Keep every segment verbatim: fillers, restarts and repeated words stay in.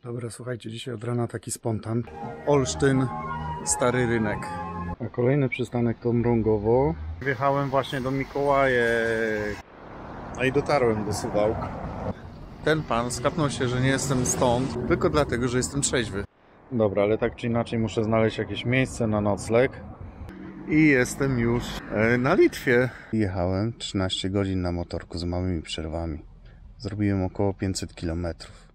Dobra, słuchajcie, dzisiaj od rana taki spontan. Olsztyn, Stary Rynek. A kolejny przystanek to Mrągowo. Wjechałem właśnie do Mikołajek. A i dotarłem do Suwałk. Ten pan skapnął się, że nie jestem stąd, tylko dlatego, że jestem trzeźwy. Dobra, ale tak czy inaczej muszę znaleźć jakieś miejsce na nocleg. I jestem już na Litwie. Jechałem trzynaście godzin na motorku z małymi przerwami. Zrobiłem około pięćset kilometrów.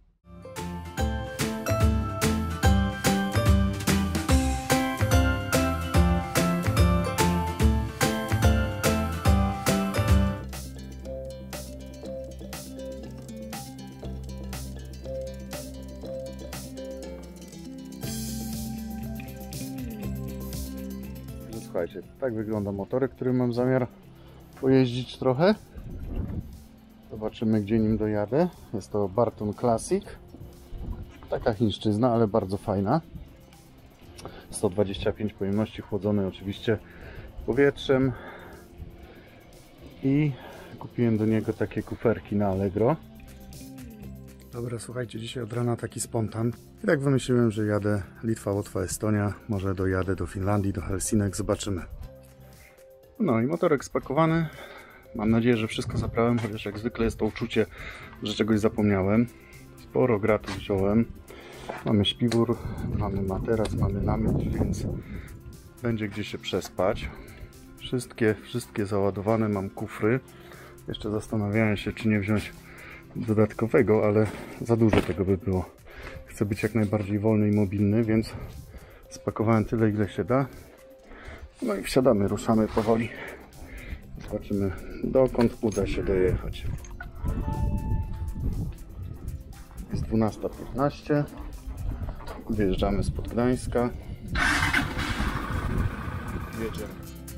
Słuchajcie, tak wygląda motorek, który mam zamiar pojeździć trochę. Zobaczymy, gdzie nim dojadę. Jest to Barton Classic. Taka chińszczyzna, ale bardzo fajna. sto dwadzieścia pięć pojemności, chłodzony oczywiście powietrzem. I kupiłem do niego takie kuferki na Allegro. Dobra, słuchajcie, dzisiaj od rana taki spontan. I tak wymyśliłem, że jadę Litwa, Łotwa, Estonia. Może dojadę do Finlandii, do Helsinek, zobaczymy. No i motorek spakowany. Mam nadzieję, że wszystko zabrałem, chociaż jak zwykle jest to uczucie, że czegoś zapomniałem. Sporo gratów wziąłem. Mamy śpiwór, mamy materac, mamy namiot, więc będzie gdzie się przespać. Wszystkie, wszystkie załadowane, mam kufry. Jeszcze zastanawiałem się, czy nie wziąć dodatkowego, ale za dużo tego by było. Chcę być jak najbardziej wolny i mobilny, więc spakowałem tyle, ile się da. No i wsiadamy, ruszamy powoli. Zobaczymy, dokąd uda się dojechać. Jest dwunasta piętnaście. Wyjeżdżamy spod Gdańska. Jedziemy.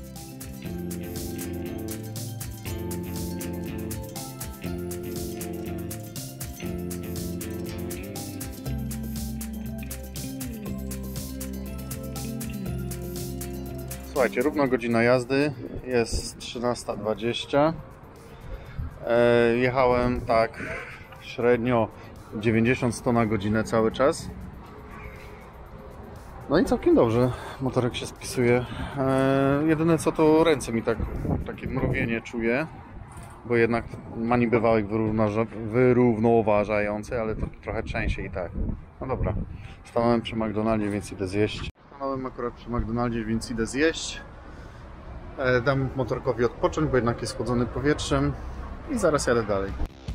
Słuchajcie, równo godzina jazdy, jest trzynasta dwadzieścia. E, jechałem tak średnio dziewięćdziesiąt sto na godzinę cały czas. No i całkiem dobrze motorek się spisuje. E, jedyne co to ręce mi tak takie mrowienie czuję, bo jednak ma niby wałek wyrównoważający, ale to trochę trzęsie i tak. No dobra, stanąłem przy McDonaldzie, więc idę zjeść. Stanąłem akurat przy McDonaldzie, więc idę zjeść. E, dam motorkowi odpocząć, bo jednak jest chłodzony powietrzem i zaraz jadę dalej.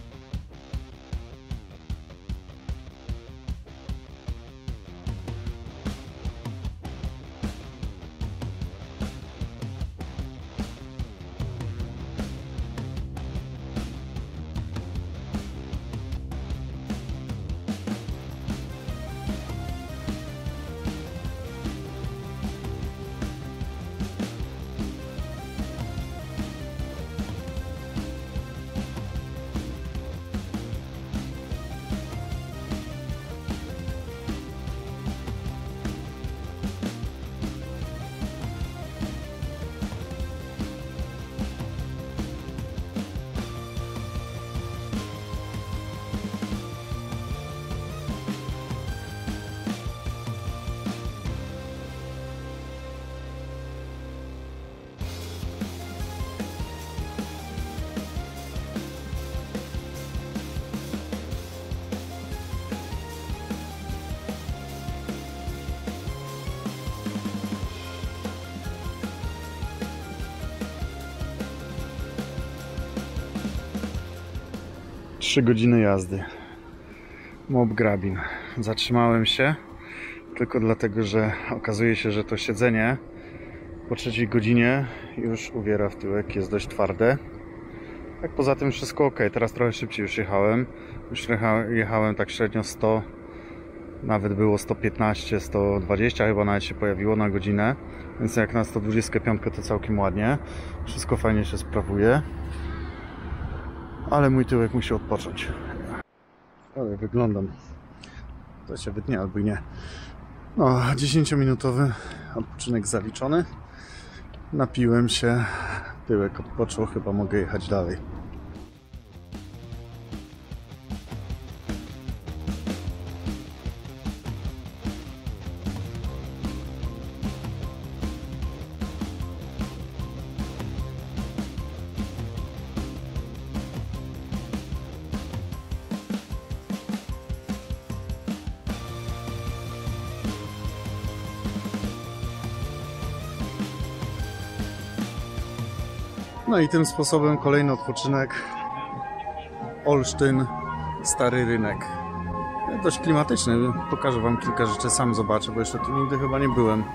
trzy godziny jazdy. Mob Grabin. Zatrzymałem się tylko dlatego, że okazuje się, że to siedzenie po trzeciej godzinie już uwiera w tyłek, jest dość twarde. Tak poza tym wszystko ok. Teraz trochę szybciej już jechałem. Już jechałem tak średnio sto, nawet było sto piętnaście, sto dwadzieścia chyba nawet się pojawiło na godzinę. Więc jak na sto dwadzieścia pięć to całkiem ładnie. Wszystko fajnie się sprawuje. Ale mój tyłek musi odpocząć. Ale wyglądam. To się wytnie albo i nie. No, dziesięciominutowy odpoczynek zaliczony. Napiłem się, tyłek odpoczął, chyba mogę jechać dalej. No i tym sposobem kolejny odpoczynek. Olsztyn, Stary Rynek. Dość klimatyczny. Pokażę wam kilka rzeczy, sam zobaczę, bo jeszcze tu nigdy chyba nie byłem.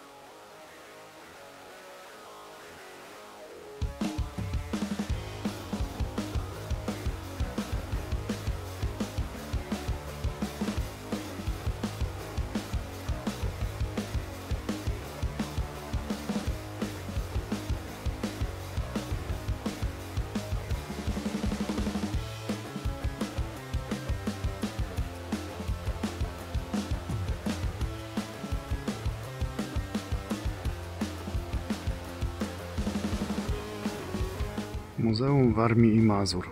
Muzeum Warmii i Mazur.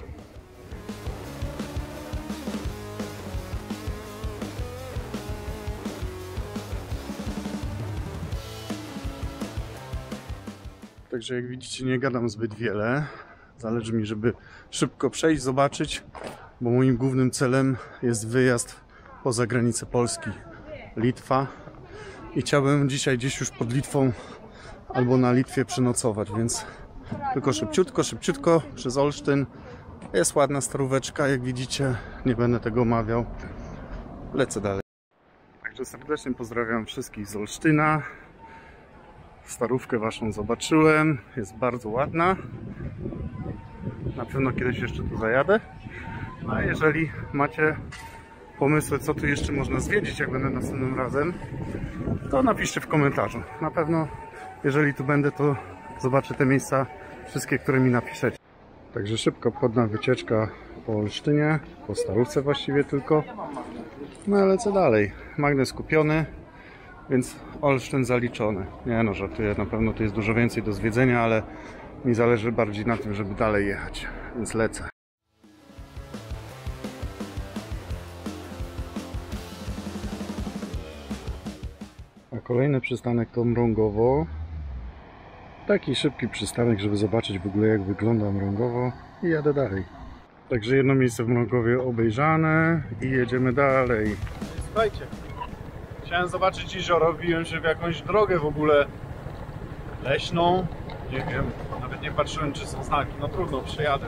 Także jak widzicie, nie gadam zbyt wiele. Zależy mi, żeby szybko przejść, zobaczyć, bo moim głównym celem jest wyjazd poza granicę Polski, Litwa. I chciałbym dzisiaj gdzieś już pod Litwą albo na Litwie przenocować, więc tylko szybciutko, szybciutko przez Olsztyn. Jest ładna staróweczka, jak widzicie, nie będę tego omawiał. Lecę dalej. Także serdecznie pozdrawiam wszystkich z Olsztyna. Starówkę waszą zobaczyłem, jest bardzo ładna. Na pewno kiedyś jeszcze tu zajadę. A jeżeli macie pomysły, co tu jeszcze można zwiedzić, jak będę następnym razem, to napiszcie w komentarzu. Na pewno, jeżeli tu będę, to zobaczę te miejsca, wszystkie, które mi napiszecie. Także szybko obchodna wycieczka po Olsztynie, po starówce właściwie tylko. No ale lecę dalej. Magnes kupiony, więc Olsztyn zaliczony. Nie no, żartuję, na pewno tu jest dużo więcej do zwiedzenia, ale mi zależy bardziej na tym, żeby dalej jechać, więc lecę. A kolejny przystanek to Mrągowo. Taki szybki przystanek, żeby zobaczyć w ogóle, jak wygląda Mrągowo, i jadę dalej. Także jedno miejsce w Mrągowie obejrzane i jedziemy dalej. Słuchajcie, chciałem zobaczyć jezioro, wbiłem się w jakąś drogę w ogóle leśną, nie wiem, nawet nie patrzyłem, czy są znaki, no trudno, przejadę.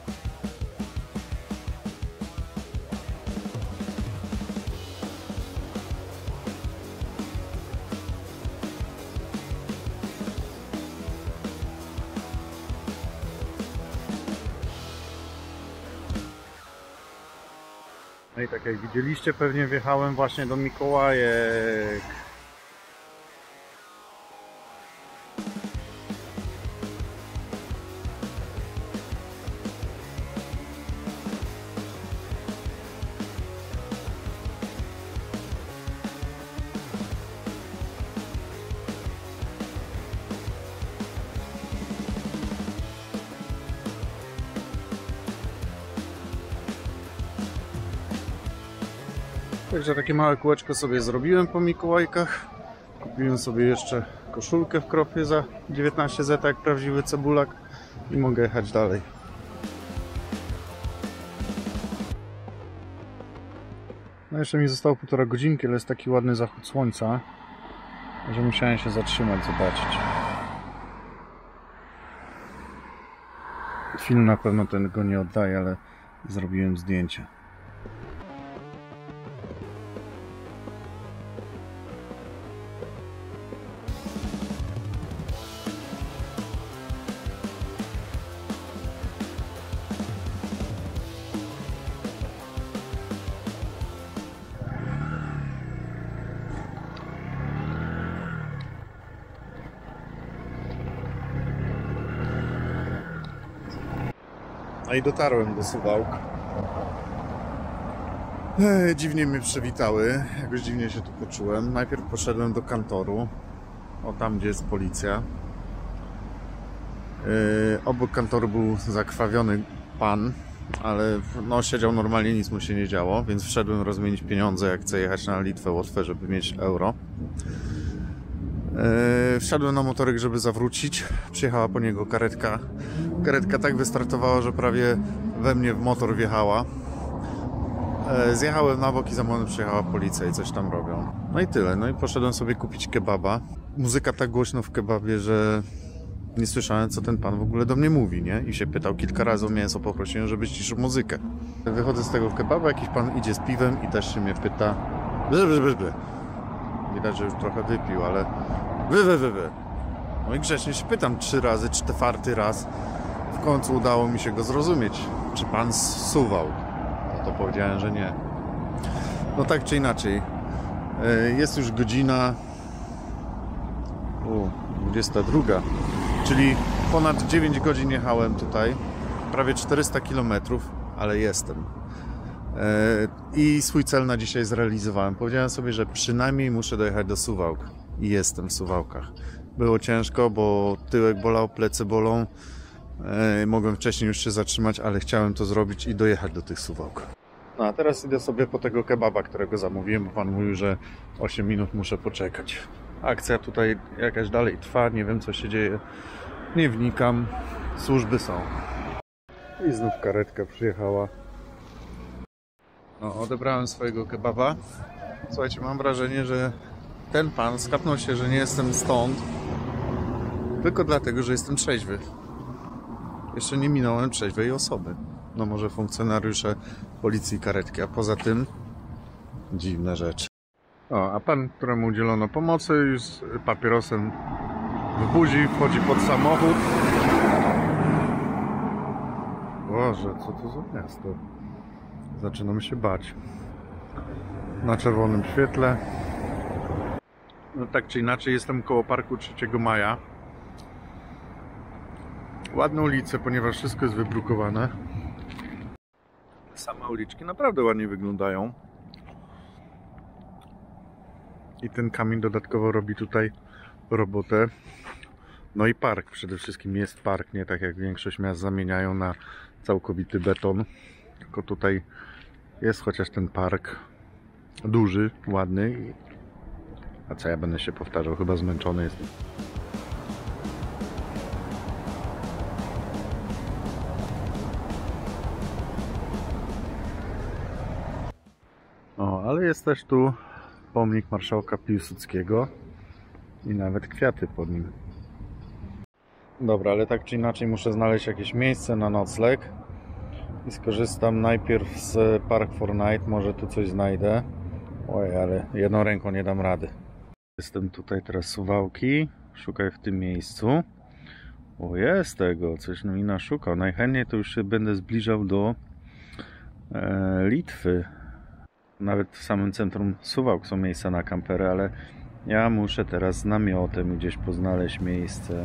No i tak jak widzieliście, pewnie wjechałem właśnie do Mikołajek. Także takie małe kółeczko sobie zrobiłem po Mikołajkach. Kupiłem sobie jeszcze koszulkę w kropie za dziewiętnaście zeta, jak prawdziwy cebulak, i mogę jechać dalej. No jeszcze mi zostało półtora godzinki, ale jest taki ładny zachód słońca, że musiałem się zatrzymać, zobaczyć. Film na pewno ten go nie oddaje, ale zrobiłem zdjęcie. No i dotarłem do Suwałk. Eee, dziwnie mnie przywitały, jakoś dziwnie się tu poczułem. Najpierw poszedłem do kantoru, o tam gdzie jest policja. Eee, obok kantoru był zakrwawiony pan, ale no siedział normalnie, nic mu się nie działo, więc wszedłem rozmienić pieniądze, jak chcę jechać na Litwę, Łotwę, żeby mieć euro. Eee, wsiadłem na motorek, żeby zawrócić. Przyjechała po niego karetka. Karetka tak wystartowała, że prawie we mnie w motor wjechała. Eee, zjechałem na bok i za moment przyjechała policja i coś tam robią. No i tyle. No i poszedłem sobie kupić kebaba. Muzyka tak głośno w kebabie, że nie słyszałem, co ten pan w ogóle do mnie mówi, nie? I się pytał kilka razy o mięso, poprosiłem, żeby ściszył muzykę. Wychodzę z tego kebaba, jakiś pan idzie z piwem i też się mnie pyta. Wy, wy, wy, wy. Widać, że już trochę wypił, ale wy, wy, wy, wy. No i grzecznie się pytam trzy razy, czwarty raz. W końcu udało mi się go zrozumieć. Czy pan zsuwał? No to powiedziałem, że nie. No tak czy inaczej. Jest już godzina u, dwudziesta druga, czyli ponad dziewięć godzin jechałem tutaj. Prawie czterysta kilometrów, ale jestem. I swój cel na dzisiaj zrealizowałem. Powiedziałem sobie, że przynajmniej muszę dojechać do Suwałk. I jestem w Suwałkach. Było ciężko, bo tyłek bolał, plecy bolą. Mogłem wcześniej już się zatrzymać, ale chciałem to zrobić i dojechać do tych Suwałk. No a teraz idę sobie po tego kebaba, którego zamówiłem, bo pan mówił, że osiem minut muszę poczekać. Akcja tutaj jakaś dalej trwa, nie wiem co się dzieje. Nie wnikam. Służby są. I znów karetka przyjechała. No, odebrałem swojego kebaba. Słuchajcie, mam wrażenie, że ten pan skapnął się, że nie jestem stąd tylko dlatego, że jestem trzeźwy. Jeszcze nie minąłem trzeźwej osoby. No może funkcjonariusze policji karetki, a poza tym dziwne rzeczy. O, a pan, któremu udzielono pomocy, już z papierosem w buzi wchodzi pod samochód. Boże, co to za miasto? Zaczynam się bać. Na czerwonym świetle. No tak czy inaczej jestem koło parku trzeciego maja. Ładne ulice, ponieważ wszystko jest wybrukowane. Same uliczki naprawdę ładnie wyglądają. I ten kamień dodatkowo robi tutaj robotę. No i park przede wszystkim jest park, nie tak jak większość miast zamieniają na całkowity beton. Tylko tutaj jest chociaż ten park duży, ładny. A co ja będę się powtarzał, chyba zmęczony jestem. O, ale jest też tu pomnik marszałka Piłsudskiego i nawet kwiaty pod nim. Dobra, ale tak czy inaczej muszę znaleźć jakieś miejsce na nocleg i skorzystam najpierw z Park for Night, może tu coś znajdę. Oj, ale jedną ręką nie dam rady. Jestem tutaj teraz Suwałki, szukaj w tym miejscu. O, jest tego, coś mi naszukał. Najchętniej to już się będę zbliżał do e, Litwy. Nawet w samym centrum Suwałk są miejsca na kampery, ale ja muszę teraz z namiotem gdzieś poznaleźć miejsce.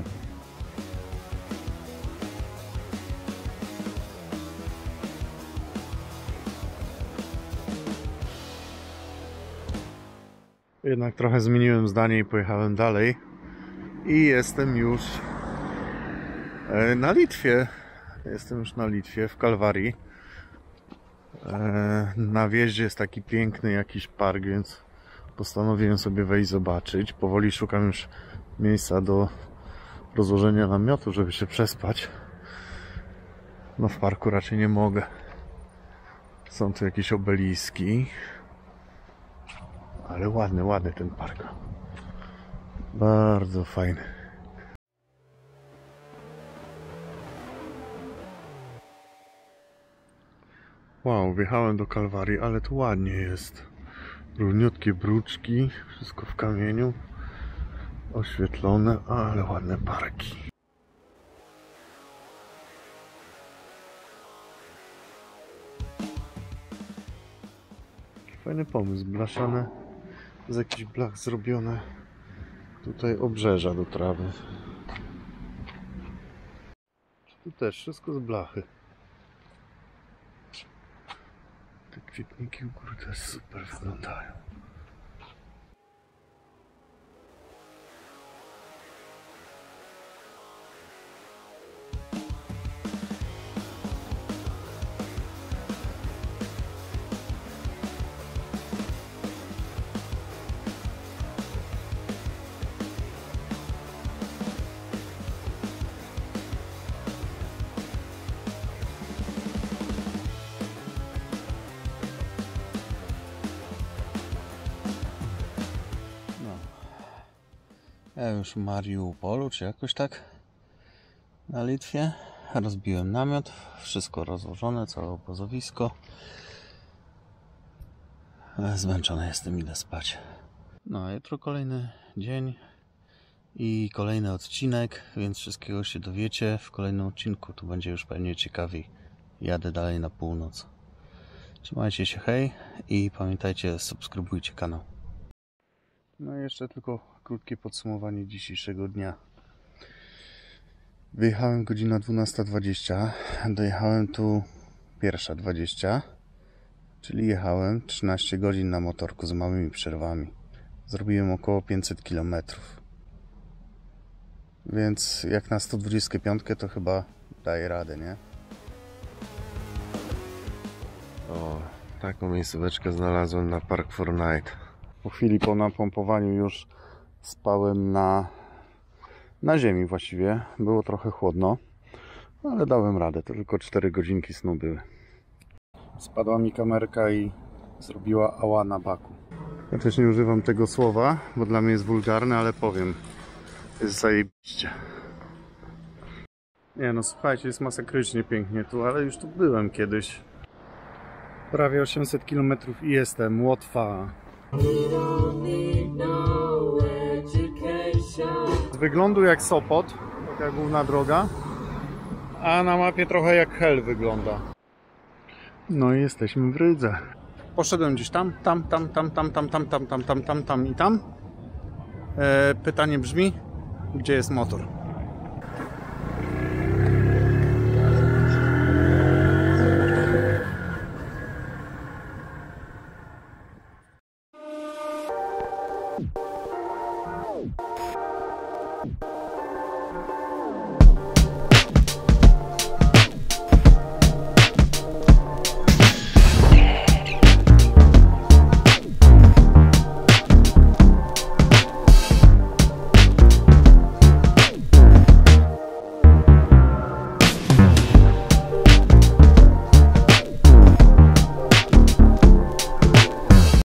Jednak trochę zmieniłem zdanie i pojechałem dalej. I jestem już na Litwie. Jestem już na Litwie, w Kalwarii. Na wjeździe jest taki piękny jakiś park, więc postanowiłem sobie wejść zobaczyć. Powoli szukam już miejsca do rozłożenia namiotu, żeby się przespać. No w parku raczej nie mogę. Są tu jakieś obeliski. Ale ładny, ładny ten park. Bardzo fajny. Wow, wjechałem do Kalwarii, ale tu ładnie jest. Równiutkie bruczki, wszystko w kamieniu. Oświetlone, ale ładne parki. Fajny pomysł, blaszane, z jakichś blach zrobione. Tutaj obrzeża do trawy. Tu też wszystko z blachy. Te kwietniki u góry też super wyglądają. Ja już w Mariupolu, czy jakoś tak? Na Litwie rozbiłem namiot, wszystko rozłożone, całe obozowisko. Zmęczony jestem, idę spać. No, jutro kolejny dzień i kolejny odcinek, więc wszystkiego się dowiecie w kolejnym odcinku. Tu będzie już pewnie ciekawiej. Jadę dalej na północ. Trzymajcie się, hej, i pamiętajcie, subskrybujcie kanał. No i jeszcze tylko krótkie podsumowanie dzisiejszego dnia. Wyjechałem godzina dwunasta dwadzieścia, dojechałem tu pierwsza dwadzieścia, czyli jechałem trzynaście godzin na motorku z małymi przerwami. Zrobiłem około pięćset kilometrów. Więc jak na sto dwadzieścia pięć to chyba daje radę, nie? O, taką miejscóweczkę znalazłem na Park for Night. Po chwili po napompowaniu już spałem na, na ziemi właściwie. Było trochę chłodno, ale dałem radę. To tylko cztery godzinki snu były. Spadła mi kamerka i zrobiła ała na baku. Ja też nie używam tego słowa, bo dla mnie jest wulgarne, ale powiem. Jest zajebiście. Nie no, słuchajcie, jest masakrycznie pięknie tu, ale już tu byłem kiedyś. Prawie osiemset kilometrów i jestem. Łotwa. Z wyglądu jak Sopot, taka główna droga, a na mapie trochę jak Hel wygląda. No i jesteśmy w Rydze. Poszedłem gdzieś tam, tam, tam, tam, tam, tam, tam, tam, tam, tam, tam, tam i tam. E, pytanie brzmi, gdzie jest motor?